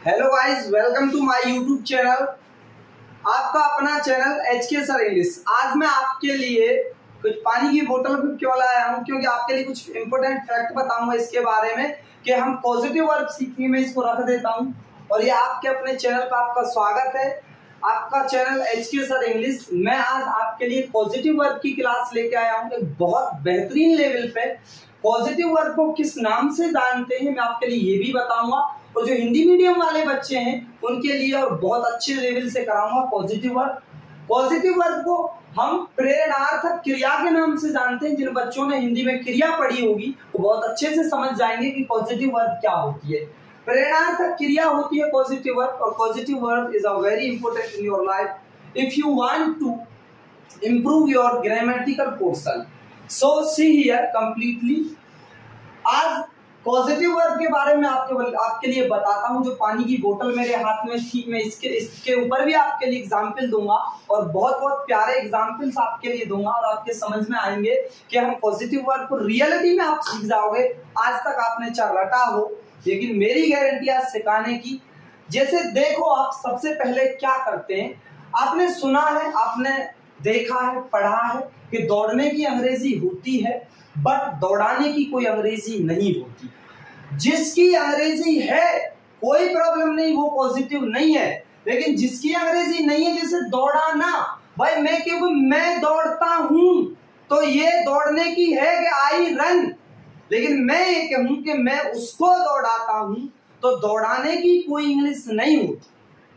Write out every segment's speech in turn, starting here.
Hello guys, welcome to my YouTube channel. आपका अपना channel HK sir English. आज मैं आपके लिए कुछ पानी की बोतल क्यों लाया हूँ, क्योंकि आपके लिए कुछ इंपॉर्टेंट फैक्ट बताऊंगा इसके बारे में कि हम पॉजिटिव वर्ब सीखने में इसको रख देता हूँ। और ये आपके अपने चैनल पर आपका स्वागत है, आपका चैनल HK सर इंग्लिश। मैं आज आपके लिए पॉजिटिव वर्ब की क्लास लेके आया हूँ, एक बहुत बेहतरीन लेवल पे। पॉजिटिव वर्ब को किस नाम से जानते हैं मैं आपके लिए ये भी बताऊंगा, और जो हिंदी मीडियम वाले बच्चे हैं उनके लिए और बहुत अच्छे लेवल से कराऊंगा पॉजिटिव वर्ब। पॉजिटिव वर्ब को हम प्रेरणार्थक क्रिया के नाम से जानते हैं। जिन बच्चों ने हिंदी में क्रिया पढ़ी होगी वो बहुत अच्छे से समझ जाएंगे कि पॉजिटिव वर्ब क्या होती है। प्रेरणार्थक क्रिया होती है पॉजिटिव वर्ब, और positive verb is a very important in your life if you want to improve your grammatical portion. So see here completely. आज पॉजिटिव वर्ब के बारे में आपके लिए बताता हूं। जो पानी की बोतल मेरे हाथ में थी, मैं इसके ऊपर भी आपके लिए एग्जाम्पल दूंगा, और बहुत बहुत प्यारे एग्जाम्पल्स आपके लिए दूंगा, और आपके समझ में आएंगे कि हम पॉजिटिव वर्ब को रियलिटी में आप सीख जाओगे। आज तक आपने चाहे रटा हो, लेकिन मेरी गारंटी आज सिखाने की। जैसे देखो, आप सबसे पहले क्या करते हैं, आपने सुना है, आपने देखा है, पढ़ा है कि दौड़ने की अंग्रेजी होती है, बट दौड़ाने की कोई अंग्रेजी नहीं होती। जिसकी अंग्रेजी है कोई प्रॉब्लम नहीं, वो पॉजिटिव नहीं है। लेकिन जिसकी अंग्रेजी नहीं है, जैसे दौड़ाना, भाई मैं दौड़ता हूं तो ये दौड़ने की है कि आई रन। लेकिन मैं ये कहूं कि मैं उसको दौड़ाता हूं तो दौड़ाने की कोई इंग्लिश नहीं होती।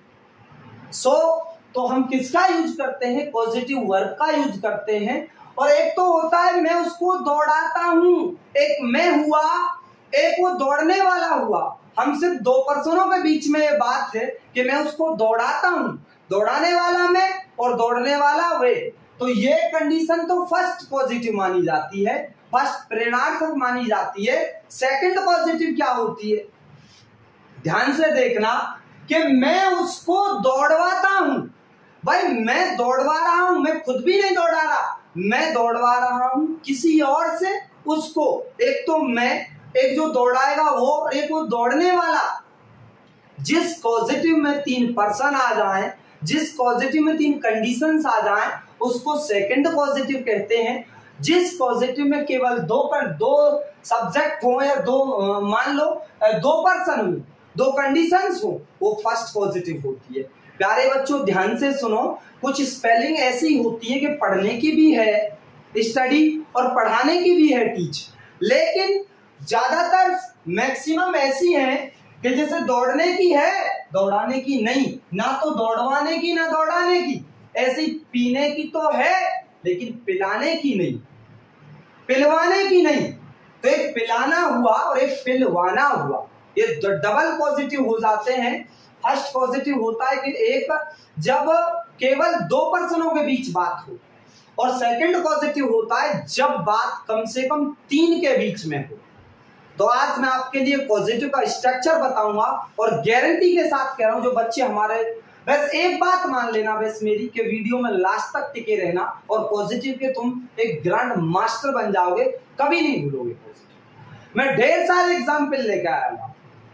तो हम किसका यूज करते हैं? पॉजिटिव वर्ब का यूज करते हैं। और एक तो होता है मैं उसको दौड़ाता हूं, एक मैं हुआ, एक वो दौड़ने वाला हुआ। हम सिर्फ दो पर्सनों के बीच में ये बात है कि मैं उसको दौड़ाता हूं, दौड़ाने वाला मैं और दौड़ने वाला वे। तो ये कंडीशन तो फर्स्ट पॉजिटिव मानी जाती है, फर्स्ट प्रेरणार्थक मानी जाती है। सेकंड पॉजिटिव क्या होती है, ध्यान से देखना, कि मैं उसको दौड़वाता हूं। भाई मैं दौड़वा रहा हूं, मैं खुद भी नहीं दौड़ा रहा, मैं दौड़वा रहा हूं किसी और से उसको। एक तो मैं, एक जो दौड़ाएगा वो, और एक वो दौड़ने वाला। जिस पॉजिटिव में तीन पर्सन आ जाएं, जिस पॉजिटिव में तीन कंडीशंस आ जाएं, उसको सेकंड पॉजिटिव कहते हैं। जिस पॉजिटिव में केवल दो सब्जेक्ट हो, या दो मान लो दो पर्सन हो, दो कंडीशंस हो, वो फर्स्ट पॉजिटिव होती है। प्यारे बच्चों ध्यान से सुनो, कुछ स्पेलिंग ऐसी होती है कि पढ़ने की भी है स्टडी और पढ़ाने की भी है टीच, लेकिन ज्यादातर मैक्सिमम ऐसी है कि जैसे दौड़ने की है, दौड़ाने की नहीं, ना तो दौड़वाने की ना दौड़ाने की। ऐसी पीने की तो है, लेकिन पिलाने की नहीं, पिलवाने की नहीं। तो एक पिलाना हुआ और एक पिलवाना हुआ, ये डबल पॉजिटिव हो जाते हैं। फर्स्ट पॉजिटिव होता है कि एक जब केवल दो पर्सनों के बीच बात हो, और सेकंड पॉजिटिव होता है जब बात कम से कम तीन के बीच में हो। तो आज मैं आपके लिए पॉजिटिव का स्ट्रक्चर बताऊंगा, और गारंटी के साथ कह रहा हूं, जो बच्चे हमारे, बस एक बात मान लेना बस मेरी, कि वीडियो में लास्ट तक टिके रहना, और पॉजिटिव के तुम एक ग्रैंड मास्टर बन जाओगे, कभी नहीं भूलोगे पॉजिटिव। मैं ढेर सारे एग्जाम्पल लेकर आया हूं,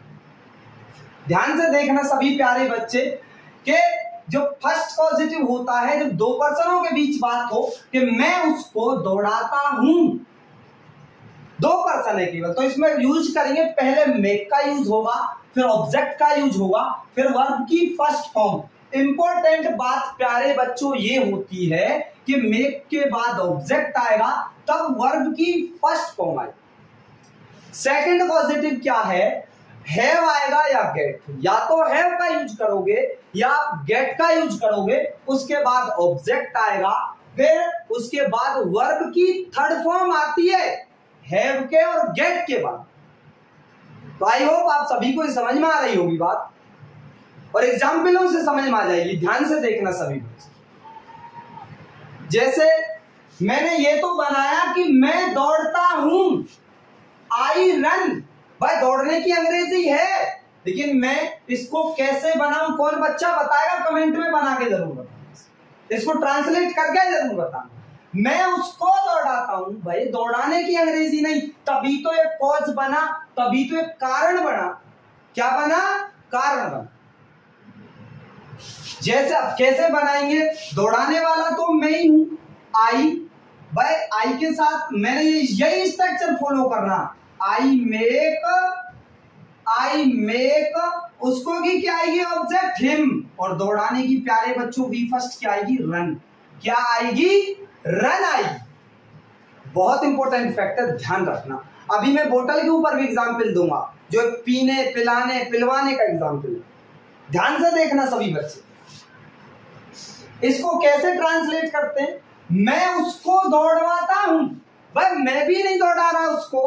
ध्यान से देखना सभी प्यारे बच्चे, कि जो फर्स्ट पॉजिटिव होता है जब दो पर्सनों के बीच बात हो कि मैं उसको दौड़ाता हूं, दो पर्सन है केवल, तो इसमें यूज करेंगे, पहले मेक का यूज होगा, फिर ऑब्जेक्ट का यूज होगा, फिर वर्ब की फर्स्ट फॉर्म। इंपॉर्टेंट बात प्यारे बच्चों ये होती है कि मेक के बाद ऑब्जेक्ट आएगा, तब वर्ब की फर्स्ट फॉर्म आएगी। सेकंड पॉजिटिव क्या है, हैव आएगा या गेट, या तो हैव का यूज करोगे या गेट का यूज करोगे, उसके बाद ऑब्जेक्ट आएगा, फिर उसके बाद वर्ब की थर्ड फॉर्म आती है हैव के और गेट के बाद। तो आई होप आप सभी को समझ में आ रही होगी बात, और एग्जाम्पलों से समझ में आ जाएगी। ध्यान से देखना सभी, जैसे मैंने ये तो बनाया कि मैं दौड़ता हूं, आई रन। भाई दौड़ने की अंग्रेजी है, लेकिन मैं इसको कैसे बनाऊं, कौन बच्चा बताएगा? कमेंट में बना के जरूर बताना, इसको ट्रांसलेट करके जरूर बताना। मैं उसको दौड़ाता हूं, भाई दौड़ाने की अंग्रेजी नहीं, तभी तो एक कॉज बना, तभी तो एक कारण बना। क्या बना? कारण बना। जैसे अब कैसे बनाएंगे, दौड़ाने वाला तो मैं ही हूं, आई बाय आई के साथ मैंने यही स्ट्रक्चर फॉलो करना। आई मेक उसको की क्या आएगी, ऑब्जेक्ट हिम, और दौड़ाने की प्यारे बच्चों वी फर्स्ट क्या आएगी, रन। क्या आएगी, रन आएगी। बहुत इंपॉर्टेंट फैक्टर ध्यान रखना। अभी मैं बोतल के ऊपर भी एग्जाम्पल दूंगा जो पीने पिलाने पिलवाने का एग्जाम्पल है, ध्यान से देखना सभी बच्चे। इसको कैसे ट्रांसलेट करते हैं, मैं उसको दौड़वाता हूं, भाई मैं भी नहीं दौड़ा रहा उसको,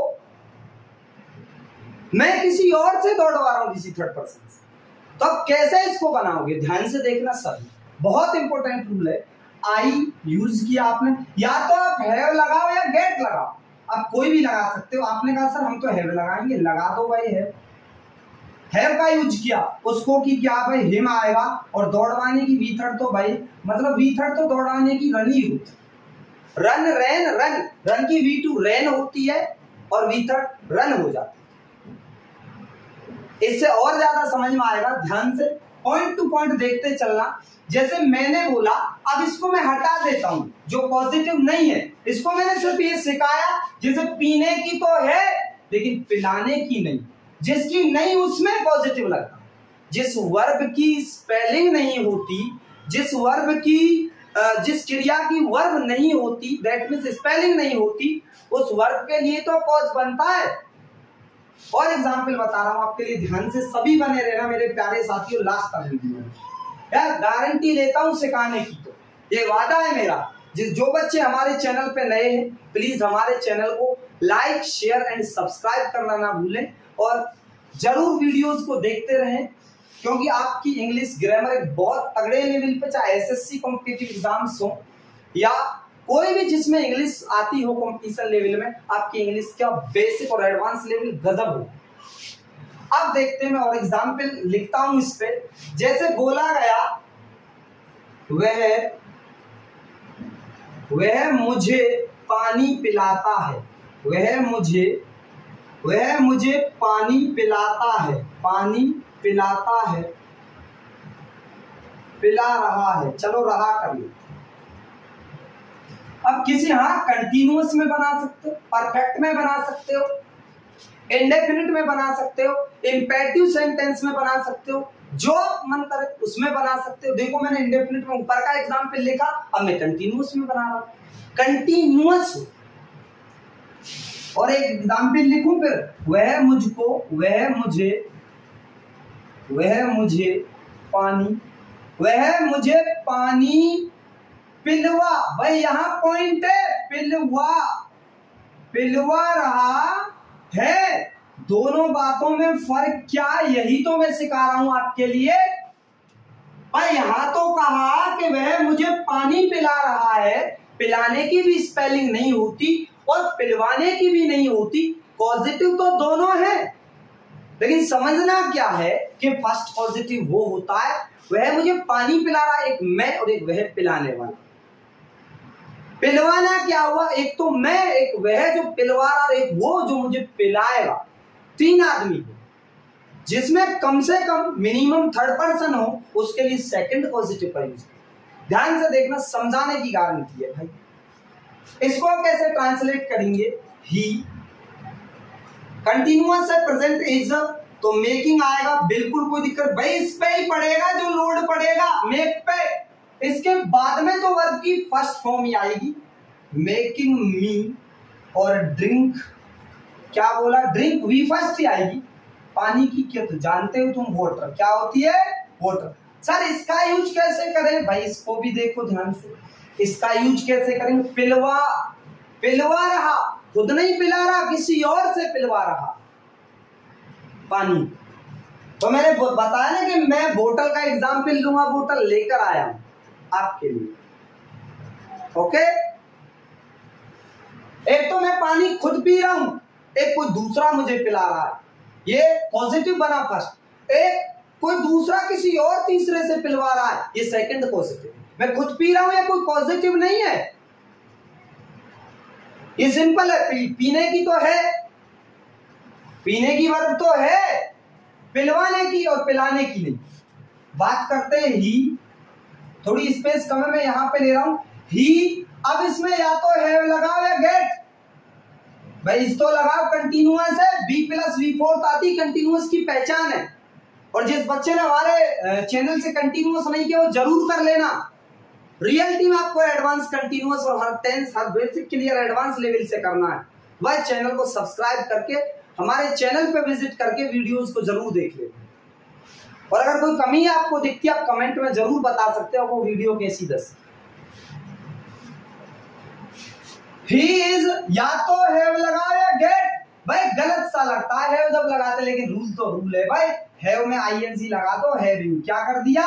मैं किसी और से दौड़वा रहा हूं, किसी थर्ड पर्सन से। तो अब कैसे इसको बनाओगे, ध्यान से देखना सभी, बहुत इंपॉर्टेंट रूल है। आई यूज किया आपने, या तो आप हैव लगाओ या गेट लगाओ, आप कोई भी लगा सकते हो। आपने कहा सर हम तो हैव लगाएंगे, लगा दो भाई हैव का यूज किया, उसको की क्या भाई हिम आएगा, और दौड़वाने की वी थर्ड तो भाई मतलब वी थर्ड तो दौड़ाने की रन ही होती है। रन रैन रन, रन की वी टू रैन होती है और वी थर्ड रन हो जाती है। इससे और ज्यादा समझ में आएगा, ध्यान से पॉइंट टू पॉइंट देखते चलना। जैसे मैंने बोला, अब इसको मैं हटा देता हूं जो पॉजिटिव नहीं है, इसको मैंने सिर्फ ये सिखाया जैसे पीने की तो है लेकिन पिलाने की नहीं, जिसकी नहीं उसमें पॉजिटिव लगता। जिस वर्ब की स्पेलिंग नहीं होती, जिस वर्ब की जिस क्रिया की वर्ब नहीं होती, दैट मीन्स स्पेलिंग नहीं होती, उस वर्ब के लिए तो पॉज बनता है। और एग्जाम्पल बता रहा हूं आपके लिए, ध्यान से सभी बने रहना मेरे प्यारे साथियों, लास्ट तक वीडियो में यार गारंटी लेता हूं सिखाने की, तो ये वादा है मेरा। जो बच्चे हमारे चैनल पे नए हैं प्लीज हमारे चैनल को लाइक शेयर एंड सब्सक्राइब करना ना भूलें, और जरूर वीडियोस को देखते रहें, क्योंकि आपकी इंग्लिश ग्रामर एक बहुत तगड़े लेवल पे, चाहे एसएससी कॉम्पिटिटिव एग्जाम्स हो या कोई भी जिसमें इंग्लिश आती हो कॉम्पिटिशन लेवल में, आपकी इंग्लिश का बेसिक और एडवांस लेवल गजब हो। अब देखते हैं, मैं और एग्जाम्पल लिखता हूं इस पे। जैसे बोला गया, वह मुझे पानी पिलाता है, वह मुझे पानी पिलाता है, पानी पिलाता है, पिला रहा है, चलो रहा कर लो। अब किसी कंटिन्यूअस में बना सकते हो, परफेक्ट में बना सकते हो, इंडेफिनिट में बना सकते हो, इंपेरेटिव सेंटेंस में बना सकते हो, जो मन करे उसमें बना सकते हो। देखो मैंने इंडेफिनिट में ऊपर का एग्जाम्पल लिखा, अब मैं कंटिन्यूअस में बना रहा हूं, कंटिन्यूअस। और एक एग्जाम्पल लिखूं फिर, वह मुझे पानी पिलवा, भाई यहां पॉइंट है, पिलवा रहा है। दोनों बातों में फर्क क्या, यही तो मैं सिखा रहा हूं आपके लिए। भाई यहां तो कहा कि वह मुझे पानी पिला रहा है, पिलाने की भी स्पेलिंग नहीं होती और पिलवाने की भी नहीं होती, पॉजिटिव तो दोनों है, लेकिन समझना क्या है कि फर्स्ट पॉजिटिव वो होता है, वह मुझे पानी पिला रहा है, एक मैं और एक वह पिलाने वाला। पिलवाना क्या हुआ, एक तो मैं, एक वह जो पिलवा रहा, एक वो जो मुझे पिलाएगा। तीन आदमी को, जिसमें कम से कम मिनिमम थर्ड पर्सन हो, उसके लिए सेकंड पॉजिटिव का यूज। ध्यान से देखना, समझाने की गारंटी है भाई। इसको कैसे ट्रांसलेट करेंगे, ही कंटिन्यूअस है, प्रेजेंट इज तो मेकिंग आएगा, बिल्कुल कोई दिक्कत भाई, इस पे ही पड़ेगा जो लोड पड़ेगा मेक पे। इसके बाद में तो वर्ब की फर्स्ट फॉर्म ही आएगी, मेकिंग मी, और ड्रिंक, क्या बोला, ड्रिंक वी फर्स्ट ही आएगी। पानी की क्या तो जानते हो तुम, वाटर क्या होती है, वाटर। सर इसका यूज कैसे करें, भाई इसको भी देखो ध्यान से, इसका यूज कैसे करेंगे, पिलवा रहा, खुद नहीं पिला रहा, किसी और से पिलवा रहा पानी। तो मैंने बताया ना कि मैं बोतल का एग्जाम्पल लूंगा, बोतल लेकर आया हूं आपके लिए, ओके। एक तो मैं पानी खुद पी रहा हूं, एक कोई दूसरा मुझे पिला रहा है, ये पॉजिटिव बना फर्स्ट। एक कोई दूसरा किसी और तीसरे से पिलवा रहा है, ये सेकंड पॉजिटिव। मैं खुद पी रहा हूं, ये कोई पॉजिटिव नहीं है, ये सिंपल है। पीने की तो है, पीने की वर्ब तो है, पिलवाने की और पिलाने की नहीं। बात करते हैं ही, थोड़ी स्पेस कम है, मैं यहां पे ले रहा हूं ही। अब इसमें या तो हैव लगाओ या गेट। भाई इस तो लगाओ, कंटिन्यूअस है, बी प्लस वी फोर्थ आती कंटिन्यूअस की पहचान है। और जिस बच्चे ने हमारे चैनल से कंटिन्यूअस नहीं किया वो जरूर कर लेना। रियलिटी में आपको एडवांस कंटिन्यूअस और हर टेंस हर बेसिक क्लियर एडवांस लेवल से करना है। वह चैनल को सब्सक्राइब करके हमारे चैनल पे विजिट करके वीडियोस को जरूर देख लेना। और अगर कोई कमी आपको दिखती है आप कमेंट में जरूर बता सकते हो वो वीडियो कैसी दस। ही इज या तो हैव लगाओ या गेट। भाई गलत सा लगता है हैव जब लगाते, लेकिन रूल तो रूल है भाई। हैव में आईएनजी लगा दो, हैविंग क्या कर दिया,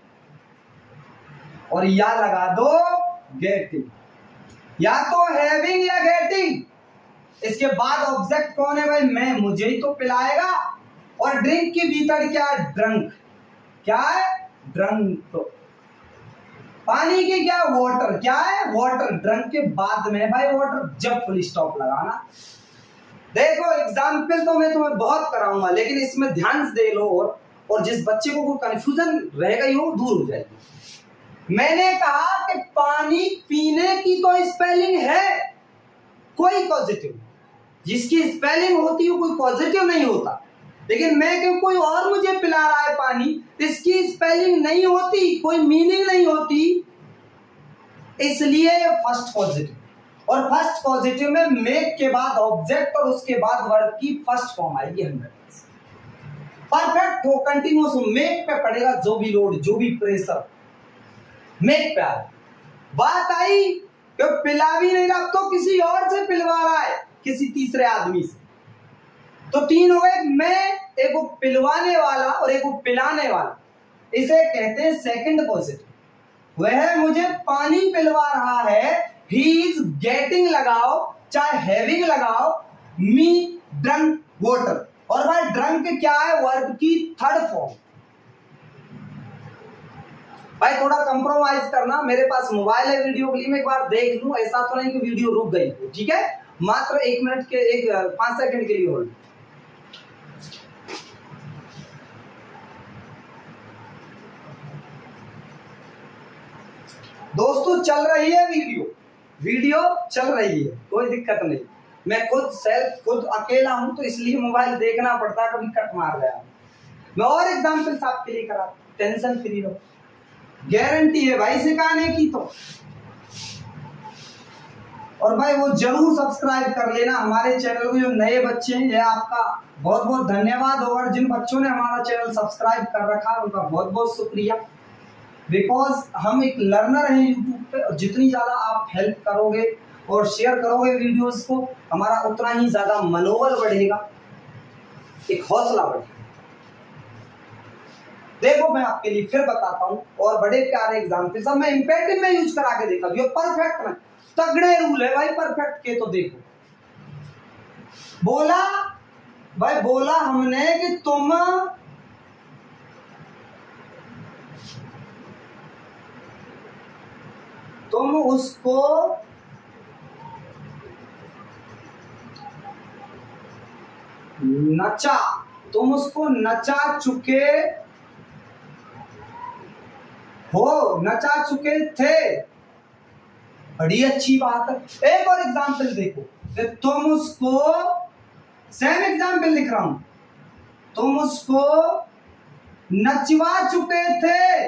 और या लगा दो गेटिंग। या तो हैविंग या गेटिंग। इसके बाद ऑब्जेक्ट कौन है भाई, मैं, मुझे ही तो पिलाएगा। और ड्रिंक के भीतर क्या है, ड्रंक। क्या है, ड्रंक। तो पानी की क्या, वाटर। क्या है, वाटर। ड्रंक के बाद में भाई वाटर, जब फुल स्टॉप लगाना। देखो एग्जाम्पल तो मैं तुम्हें बहुत कराऊंगा, लेकिन इसमें ध्यान से दे लो। और जिस बच्चे को कोई कंफ्यूजन रहेगा ही वो दूर हो जाएगी। मैंने कहा कि पानी पीने की तो स्पेलिंग है कोई पॉजिटिव, जिसकी स्पेलिंग होती है कोई पॉजिटिव नहीं होता। लेकिन मैं क्यों, कोई और मुझे पिला रहा है पानी, इसकी स्पेलिंग नहीं होती, कोई मीनिंग नहीं होती, इसलिए फर्स्ट पॉजिटिव। और फर्स्ट पॉजिटिव में मेक के बाद ऑब्जेक्ट और उसके बाद वर्ब की फर्स्ट फॉर्म आएगी 100%। परफेक्ट हो, कंटिन्यूअस हो, मेक पे पड़ेगा जो भी लोड, जो भी प्रेशर, मेक पे आए। बात आई कि पिला भी नहीं रहा, तो किसी और से पिलवा रहा है, किसी तीसरे आदमी से। तो तीन हो गए, मैं, एक वो पिलवाने वाला और एक वो पिलाने वाला। इसे कहते हैं सेकंड पॉजिटिव। वह मुझे पानी पिलवा रहा है, ही इज गेटिंग लगाओ, चाहे हैविंग लगाओ, मी ड्रंक वाटर। और भाई ड्रंक क्या है, वर्ब की थर्ड फॉर्म। भाई थोड़ा कंप्रोमाइज करना, मेरे पास मोबाइल है वीडियो के लिए, मैं एक बार देख लूं, ऐसा तो नहीं कि वीडियो रुक गई। ठीक है, मात्र 1 मिनट के 5 सेकंड के लिए होल्ड। दोस्तों चल रही है वीडियो चल रही है, कोई दिक्कत नहीं। मैं खुद अकेला हूं तो इसलिए मोबाइल देखना पड़ता है, कभी कट मार गया। मैं और एग्जाम्पल्स आपके लिए करा, टेंशन फ्री रहो, गारंटी है भाई सिखाने की तो। और भाई वो जरूर सब्सक्राइब कर लेना हमारे चैनल को। जो नए बच्चे हैं, ये आपका बहुत बहुत धन्यवाद। और जिन बच्चों ने हमारा चैनल सब्सक्राइब कर रखा है उनका बहुत बहुत शुक्रिया। बिकॉज हम एक लर्नर हैं यूट्यूब पे, और जितनी ज्यादा आप हेल्प करोगे और शेयर करोगे वीडियोस को, हमारा उतना ही ज्यादा मनोबल बढ़ेगा, एक हौसला बढ़ेगा। देखो मैं आपके लिए फिर बताता हूं और बड़े प्यारे एग्जाम्पल। सब मैं इंपेरेटिव में यूज करा के देखा, जो परफेक्ट में तगड़े रूल है भाई परफेक्ट के। तो देखो बोला हमने कि तुम उसको नचा, तुम उसको नचा चुके हो, नचा चुके थे। बड़ी अच्छी बात है। एक और एग्जाम्पल देखो कि तुम उसको, सेम एग्जाम्पल लिख रहा हूं, तुम उसको नचवा चुके थे,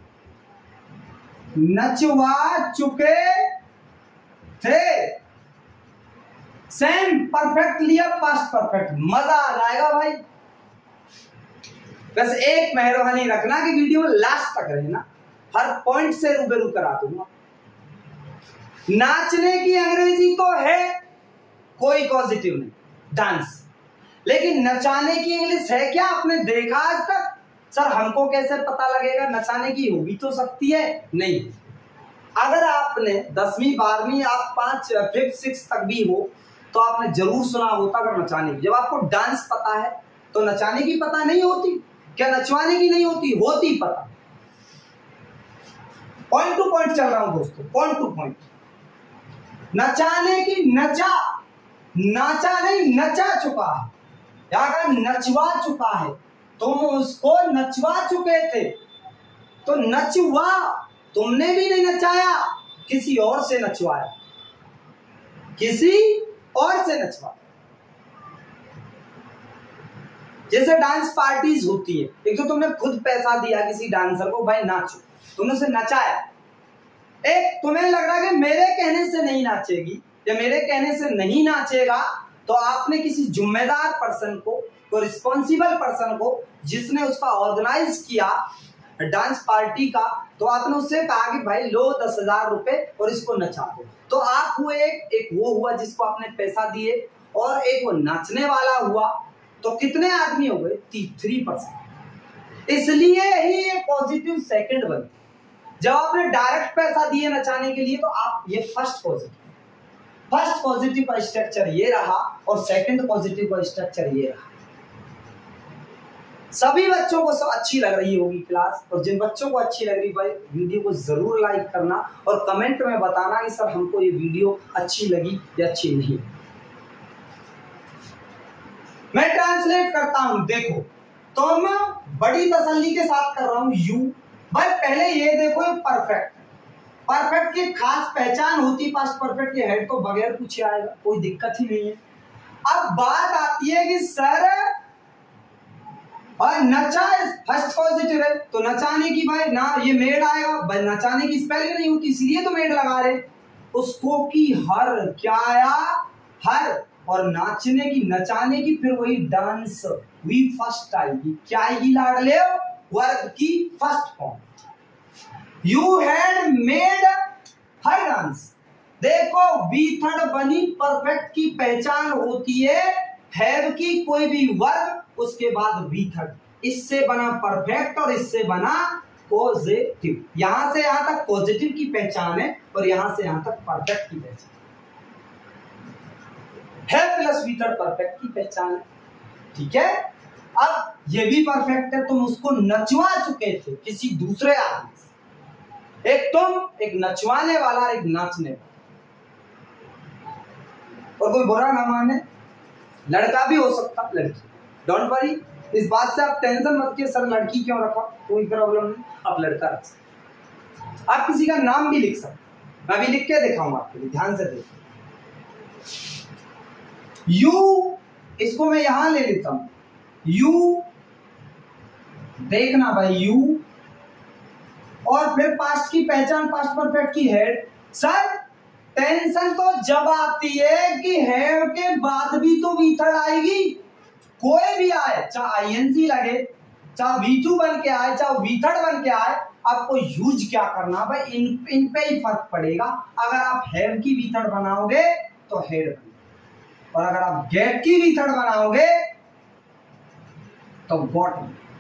नचवा चुके थे। सेम परफेक्ट लिया, पास्ट परफेक्ट, मजा आ जाएगा भाई। बस एक मेहरबानी रखना कि वीडियो लास्ट तक रहना, हर पॉइंट से रूबरू करा दूंगा। नाचने की अंग्रेजी तो है कोई पॉजिटिव नहीं, डांस। लेकिन नचाने की इंग्लिश है क्या, आपने देखा आज तक? सर हमको कैसे पता लगेगा, नचाने की होगी तो सकती है नहीं। अगर आपने 10वीं 12वीं आप 5 5th 6th तक भी हो तो आपने जरूर सुना होता अगर नचाने की। जब आपको डांस पता है तो नचाने की पता नहीं होती क्या, नचवाने की नहीं होती, होती पता। पॉइंट टू पॉइंट चल रहा हूं दोस्तों, पॉइंट टू पॉइंट। नचाने की, नाचा नहीं, नचा चुका है, या अगर नचवा चुका है तुम उसको नचवा चुके थे, तो नचवा, तुमने भी नहीं नचाया, किसी और से नचवाया, किसी और से नचवाया। जैसे डांस पार्टीज होती है, एक तो तुमने खुद पैसा दिया किसी डांसर को, भाई नाचो, तुमने उसे नचाया। एक तुम्हें लग रहा है कि मेरे कहने से नहीं नाचेगी या मेरे कहने से नहीं नाचेगा, तो आपने किसी जिम्मेदार पर्सन को, कोई रिस्पॉन्सिबल पर्सन को, जिसने उसका ऑर्गेनाइज किया डांस पार्टी का, तो आपने उससे कहा कि भाई लो 10,000 रुपए और इसको नचा दो। तो आप हुए एक वो हुआ जिसको आपने पैसा दिए, और एक वो नाचने वाला हुआ। तो कितने आदमी हो गए? 3%। इसलिए ही ये पॉजिटिव सेकंड बन। जब आपने डायरेक्ट पैसा दिए नचाने के लिए, तो आप ये फर्स्ट पॉजिटिव का स्ट्रक्चर ये रहा, और सेकंड पॉजिटिव का स्ट्रक्चर ये रहा। सभी बच्चों को सब अच्छी लग रही होगी क्लास, और जिन बच्चों को अच्छी लग रही, भाई वीडियो को जरूर लाइक करना और कमेंट में बताना कि सर हमको ये वीडियो अच्छी लगी या अच्छी नहीं। मैं ट्रांसलेट करता हूं, देखो, तो मैं बड़ी तसल्ली के साथ कर रहा हूं यू। भाई पहले ये देखो, ये परफेक्ट की खास पहचान होती, पास्ट परफेक्ट के हेड तो बगैर पूछे आएगा, कोई दिक्कत ही नहीं है। अब बात आती है कि सर और नचा फर्स्ट पॉजिटिव है, तो नचाने की भाई ना ये मेड आएगा, भाई नचाने की स्पेलिंग नहीं होती, इसलिए तो मेड लगा रहे। उसको की हर क्या आया? हर। और नाचने की, नचाने की फिर वही डांस, वी फर्स्ट आएगी। क्या आएगी लाडले? वर्ग की first form. You had made her dance. देखो वी थर्ड बनी, परफेक्ट की पहचान होती है हैव की कोई भी वर्ग, उसके बाद वी थर्ड। इससे बना परफेक्ट और इससे बना पॉजिटिव। यहां से यहां तक पॉजिटिव की पहचान है, और यहां से यहां तक परफेक्ट की पहचान है प्लस वी थर्ड परफेक्ट की पहचान है। ठीक है, अब ये भी परफेक्ट है, तुम उसको नचवा चुके थे किसी दूसरे आदमी से। एक तुम, एक नचवाने वाला, एक नाचने वाला। और कोई बुरा ना माने, लड़का भी हो सकता, लड़की, डोंट वरी, इस बात से आप टेंशन मत कीजिए सर लड़की क्यों रखा, कोई प्रॉब्लम नहीं, आप लड़का रख सकते। आप किसी का नाम भी लिख सकते, मैं भी लिख के दिखाऊंगा आपके लिए, ध्यान से देखो। यू, इसको मैं यहां ले लेता हूं, यू, देखना भाई यू, और फिर पास्ट की पहचान, पास्ट परफेक्ट की हेड। सर टेंशन तो जब आती है कि हेड के बाद भी तो वी थर्ड आएगी, कोई भी आए, चाहे आईएनसी लगे, चाहे V2 बन के आए, चाहे वी थर्ड बन के आए, आपको यूज क्या करना भाई, इन पे ही फर्क पड़ेगा। अगर आप हैव की वी थर्ड बनाओगे तो हेड बनेगा, और अगर आप गेट की वी थर्ड बनाओगे तो गॉट।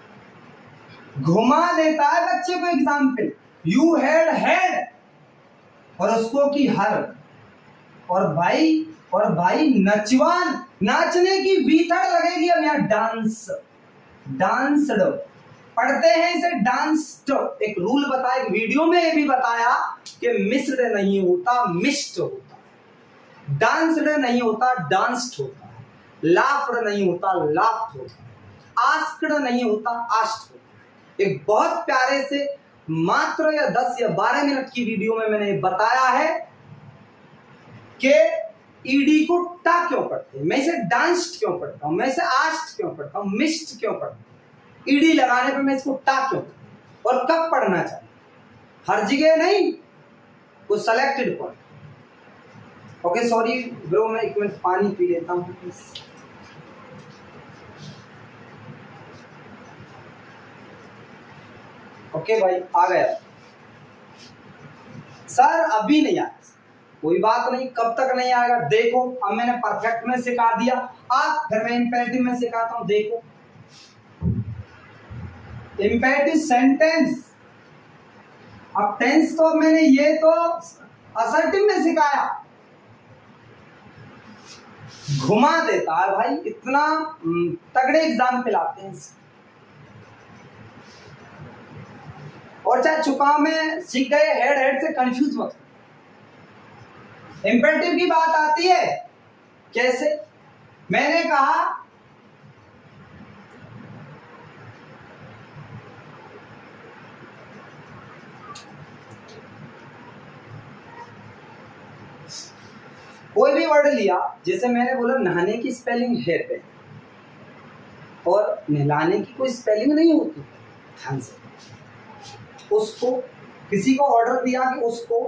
घुमा देता है बच्चे को एग्जाम्पल, यू हैड हेड और उसको की हर, और भाई नचवान, नाचने की वी थर्ड लगेगी। अब यहाँ डांस, डांस्ड पढ़ते हैं इसे डांस्ड। एक रूल बताया, वीडियो में ये भी बताया कि मिस्ड नहीं होता, मिस्ड होता, डांस्ड नहीं होता, डांस्ड होता, लाफ्ड नहीं होता, लाफ्ड होता, आस्क्ड नहीं होता, आस्क्ड होता। एक बहुत प्यारे से मात्र या 10 या 12 मिनट की वीडियो में मैंने बताया है कि ईडी को टा क्यों पढ़ते हैं, मैं इसे डांस्ड क्यों पढ़ता हूं, मैं इसे आस्क्ड क्यों पढ़ता हूं, मिस्ड क्यों पढ़ता हूं, ईडी लगाने पे मैं इसको टा क्यों पढ़ता हूं, और कब पढ़ना चाहिए, हर जगह नहीं, वो selected point. Okay sorry bro, मैं 1 मिनट पानी पी लेता हूं प्लीज। ओके भाई आ गया सर, अभी नहीं आया, कोई बात नहीं, कब तक नहीं आएगा देखो। अब मैंने परफेक्ट में सिखा दिया, अब फिर मैं इंपेरेटिव में सिखाता हूं, देखो। इंपेरेटिव सेंटेंस, अब टेंस तो मैंने ये तो असर्टिव में सिखाया, घुमा देता है भाई, इतना तगड़े एग्जाम्पल आते हैं। और चाहे चुकाव में सीख गए, हेड से कंफ्यूज मत। इंपेरेटिव की बात आती है कैसे, मैंने कहा कोई भी वर्ड लिया, जैसे मैंने बोला नहाने की स्पेलिंग है पे, और नहलाने की कोई स्पेलिंग नहीं होती ध्यान से। उसको किसी को ऑर्डर दिया कि उसको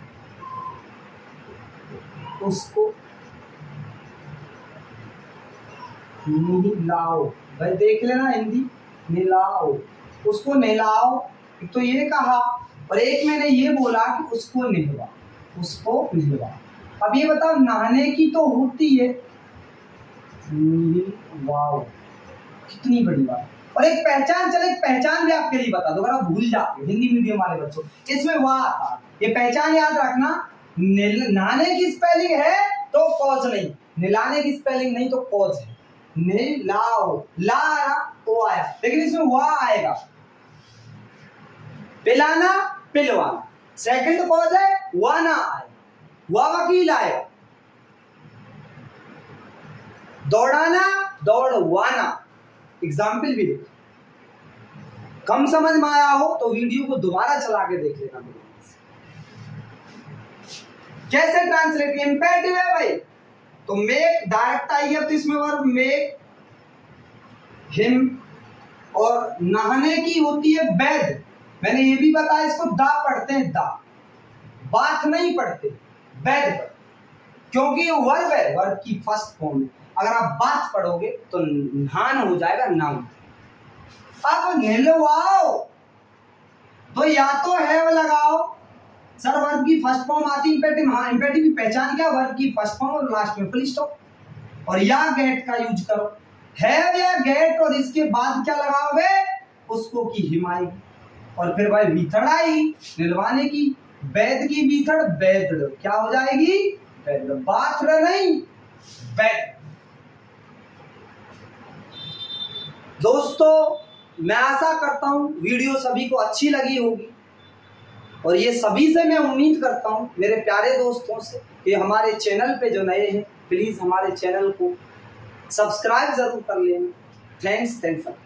नहलाओ, भाई देख लेना हिंदी, नहलाओ, उसको नहलाओ, तो ये कहा, और एक मैंने ये बोला कि उसको नहलवा। अब ये बताओ नहाने की तो होती है वाओ, कितनी बड़ी बात। और एक पहचान, चलो एक पहचान भी आपके लिए बता दो, अगर आप भूल जाते हो हिंदी मीडियम वाले बच्चों, इसमें वाह आता, ये पहचान याद रखना, नहाने की स्पेलिंग है तो कॉज नहीं, नहलाने की स्पेलिंग नहीं तो कॉज है। नहलाओ, ला आया तो आया, लेकिन इसमें वाह आएगा। पिलाना, पिलवाना, सेकंड कॉज है, वाना आए, वाह वकील आएगा। दौड़ाना, दौड़वाना, एग्जाम्पल भी देखो। कम समझ में आया हो तो वीडियो को दोबारा चला के देख लेना। कैसे ट्रांसलेट, इंपेरेटिव है भाई, तो मेक डायरेक्ट आई है, तो इसमें वर्ब मेक हिम, और नहाने की होती है बैद, मैंने ये भी बताया, इसको दा पढ़ते हैं, दा, बात नहीं पढ़ते, बैद पढ़ते, क्योंकि वर्ब है, वर्ब की फर्स्ट फॉर्म है। अगर आप बात पढ़ोगे तो नहान हो जाएगा नाउन। अब नहलवाओ, तो या तो हैव लगाओ, सर वर्ब की फर्स्ट फॉर्म आती है इंपेरेटिव, हाँ इंपेरेटिव की पहचान क्या, वर्ब की फर्स्ट फॉर्म और लास्ट में फुल स्टॉप, और या गेट का यूज करो, हैव या गेट, और इसके बाद क्या लगाओगे, उसको की हिम आएगी, और फिर भाई बीथड़ आई नहलवाने की, बैद की बीथड़ बैद क्या हो जाएगी, बैद, बाथड़ नहीं बैद। दोस्तों मैं आशा करता हूं वीडियो सभी को अच्छी लगी होगी, और ये सभी से मैं उम्मीद करता हूं, मेरे प्यारे दोस्तों से, कि हमारे चैनल पे जो नए हैं प्लीज हमारे चैनल को सब्सक्राइब जरूर कर लेना। थैंक्स।